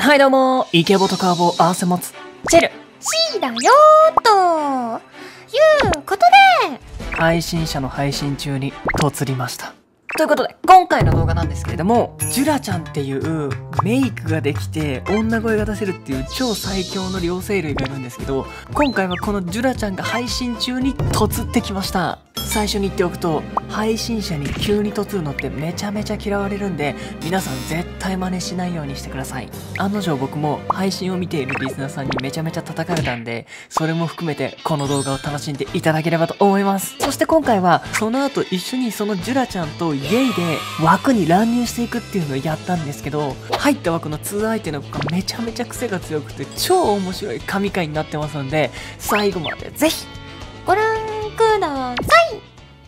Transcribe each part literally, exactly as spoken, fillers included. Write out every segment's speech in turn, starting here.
はいどうも、イケボとカーボを合わせ持つチェル C だよーということで、 配信者の配信中にとつりました。ということで今回の動画なんですけれども、ジュラちゃんっていうメイクができて女声が出せるっていう超最強の両生類がいるんですけど、今回はこのジュラちゃんが配信中にとつってきました。最初に言っておくと、配信者に急にとつるのってめちゃめちゃ嫌われるんで、皆さん絶対真似しないようにしてください。案の定僕も配信を見ているリスナーさんにめちゃめちゃ叩かれたんで、それも含めてこの動画を楽しんでいただければと思います。そして今回はその後一緒にそのジュラちゃんとイエイで枠に乱入していくっていうのをやったんですけど、入った枠のツー相手の子がめちゃめちゃ癖が強くて超面白い神回になってますので、最後までぜひご覧ください。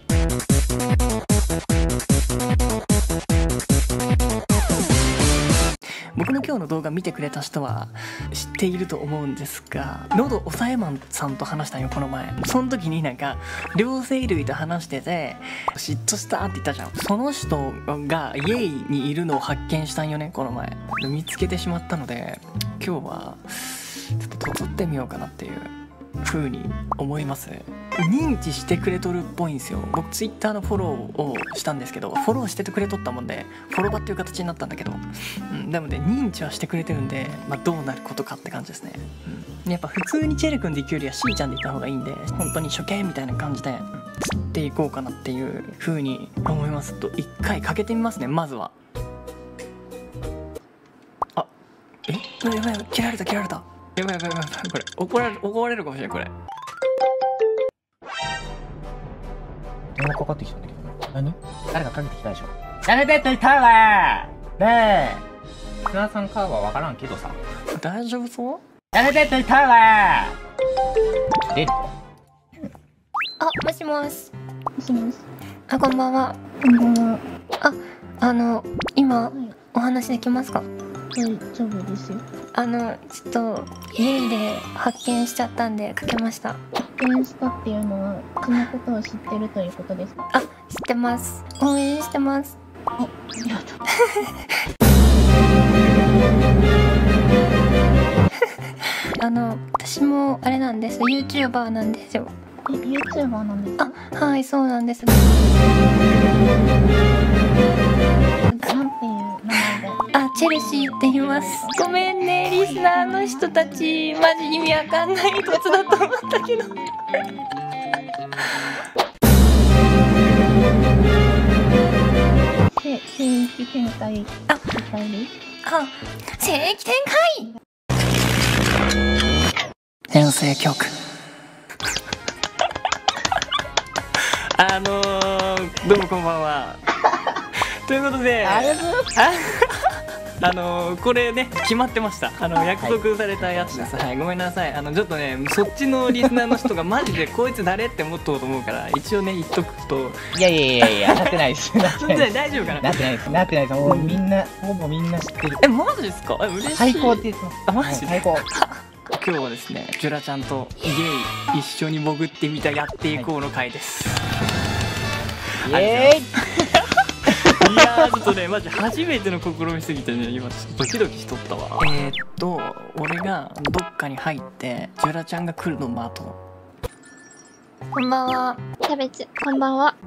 僕の今日の動画見てくれた人は知っていると思うんですが、喉抑えマンさんと話したんよこの前。その時になんか両生類と話してて嫉妬したって言ったじゃん。その人がイエイにいるのを発見したんよねこの前。見つけてしまったので、今日はちょっととつってみようかなっていう風に思います。認知してくれとるっぽいんですよ。僕ツイッターのフォローをしたんですけど、フォローしててくれとったもんでフォロバっていう形になったんだけど、うん、でもね認知はしてくれてるんで、まあ、どうなることかって感じですね、うん、やっぱ普通にチェル君で行くよりはシーちゃんで行った方がいいんで、本当に初見みたいな感じで釣っていこうかなっていう風に思います。と一回かけてみますね。まずはあえやばいやばい、切られた切られた、やばいやばいやばい、これ怒られる怒られるかもしれないこれ。 電話かかってきたんだけど、何？誰かかけてきたでしょ。やめてって言ったわー。ねえ、砂さんかはわからんけどさ。 大丈夫そう？ やめてって言ったわー。え？ あ、もしもし。 もしもし。 あ、こんばんは。 こんばんは。 あ、あの今、 はい、 お話できますか？ 大丈夫ですよ。 あのちょっと家で発見しちゃったんでかけました。 発見したっていうのはそのことを知ってるということですか？ あ、知ってます。応援してます。 あ、ありがとう。 あの私もあれなんです。ユーチューバーなんですよ。 え、ユーチューバーなんですか？ あ、はい、そうなんです。 なんていう名前で？ あ、チェルシーって言います。ごめんね、リスナーの人たち、マジ意味わかんないコツだと思ったけど。 せ、聖域展開。 あ、 展開です。 あ、聖域展開。 編成曲あのー、どうもこんばんはということで、ああのー、これね決まってました。あの約束されたやつです。はい、ごめんなさい。あのちょっとねそっちのリスナーの人がマジでこいつ誰って思っとうと思うから一応ね言っとくと。 いやいやいやいや、なってないです。なってないです。 大丈夫かな。 なってないです。なってないです。もうみんな、ほぼみんな知ってる。 え、マジですか？え、嬉しい。 最高って言ってます。 あ、マジで、 最高。 今日はですね、ジュラちゃんとイエイ一緒に潜ってみたやっていこうの回です。 イエーイ。 いやーちょっとねマジ初めての試みすぎてね、今ちょっとドキドキしとったわ。えー、っと俺がどっかに入ってジュラちゃんが来るの待とう。 こんばんは。 キャベツ、こんばんは。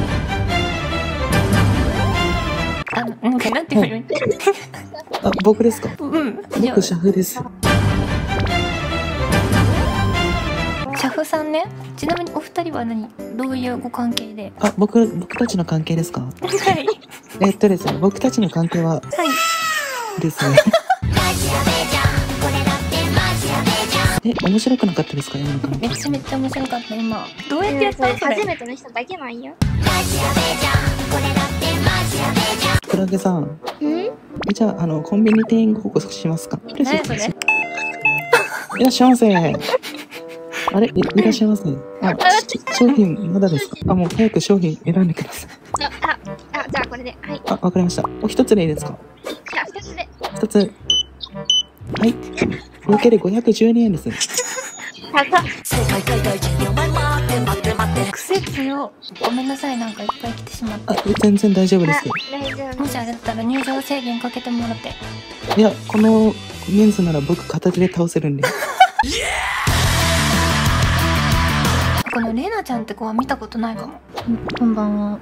あの、なんかなんていうの？ あ、僕ですか？ うん。じゃあ僕シャフです。 シャフさんね。ちなみにお二人は何？どういうご関係で？ あ、僕僕たちの関係ですか？ はい。 えっとですね、僕たちの関係ははい。 ですね。え、面白くなかったですか今の関係？ めっちゃめっちゃ面白かった今。どうやってやったの？それ。 初めての人だけなんよ。 クラゲさん。 ん？ え、じゃあ、あの、コンビニ店員ご報告しますか？ 何やそれ？ いらっしゃいませ。あれ、いいらっしゃいませ。あ、商品まだですか？あ、もう早く商品選んでください。 あ、あ、あ、じゃあこれで。はい。 あ、わかりました。お一つでいいですか？ じゃあ二つで。 一つ。はい。合計でごひゃくじゅうにえんです。 高っ。 癖強。ごめんなさい、なんかいっぱい来てしまっあ、 て。 全然大丈夫です。 大丈夫。 もしあれだったら入場制限かけてもらって。 いや、この人数なら僕片手で倒せるんで。 このレナちゃんって子は見たことないかも。 こんばんは。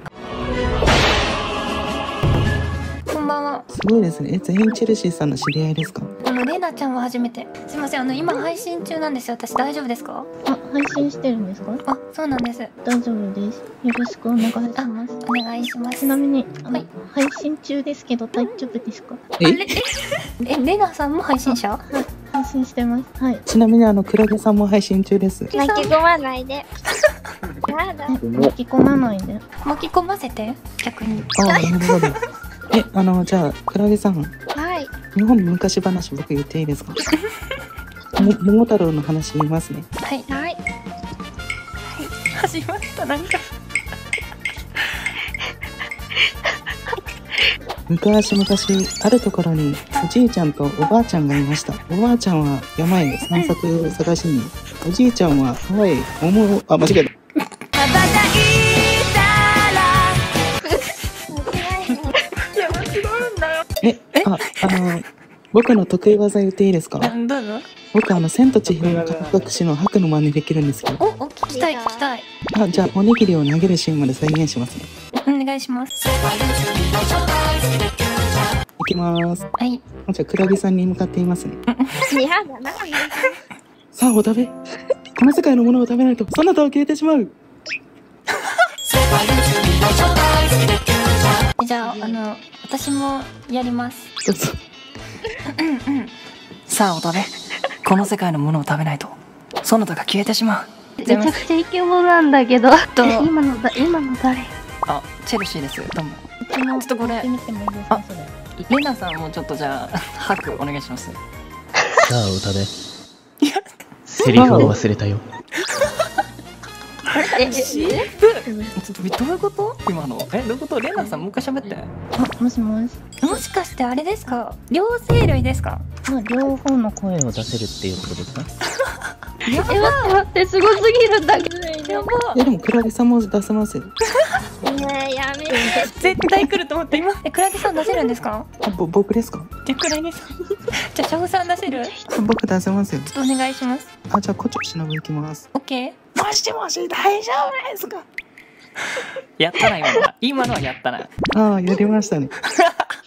こんばんは。 すごいですね。え、全員チェルシーさんの知り合いですか？ このレナちゃんは初めて。すいません、あの今配信中なんですよ。私大丈夫ですか？ あ、配信してるんですか？ あ、そうなんです。 大丈夫です。よろしくお願いします。 お願いします。 ちなみに、あの、 はい配信中ですけど大丈夫ですか？ ええ、レナさんも配信者？ 配信してます。はい。 ちなみにあの、クラゲさんも配信中です。 巻き込まないで。やだ。 巻き込まないで。 巻き込ませて、逆に。 ああ、なるほど。え、あの、じゃあ、クラゲさん、 はい。 日本の昔話僕言っていいですか？も桃太郎の話言いますね。 はい。 はい。 始まった、なんか。 昔々、あるところにおじいちゃんとおばあちゃんがいました。おばあちゃんは山へ散策を探しに、おじいちゃんは川へ桃を、あ、間違えた。え、あ、あの、僕の得意技言っていいですか？ うん、どうぞ。 僕あの、千と千尋の神隠しの白の真似できるんですよ。 お、お、聞きたい、聞きたい。 あ、じゃあ、おにぎりを投げるシーンまで再現しますね。 お願いします。 いきまーす。 はい。 じゃあ、クラゲさんに向かっていますね。 やだな。 さあ、お食べ。この世界のものを食べないと、そなたは消えてしまう。 じゃあ、あの、私もやります。 どうぞ。 さあお食べ、この世界のものを食べないとそなたが消えてしまう。 めちゃくちゃイケボなんだけど。 とえ今のだ、今の誰？ あ、チェルシーです。どうも。 うちもちょっとこれやってみてもいいですか？それ。 レナさんもちょっとじゃあハクお願いします。 さあお食べ。セリフを忘れたよ。 え、 ちょっとどういうこと今の？え、どういうこと？レナさんもう一回喋って。 あ、もしもし。 もしかしてあれですか？両生類ですか？ まあ、両方の声。 声を出せるっていうことですか？ やばえ、待って待って、すごすぎるんだけど。 やばえ、でも、クラゲさんも出せますよ。 ねえ、やめて。 絶対来ると思って今。え、クラゲさん出せるんですか？ あ、ぼ、僕ですか？ じゃあクラゲさん。じゃあシャフさん出せる？ちょ僕出せますよ。 っとお願いします。 あ、じゃあ、こちょしのぶいきます。 オッケー。 もしもし、大丈夫ですか？ やったな今のは。今のはやったな。 ああ、やりましたね。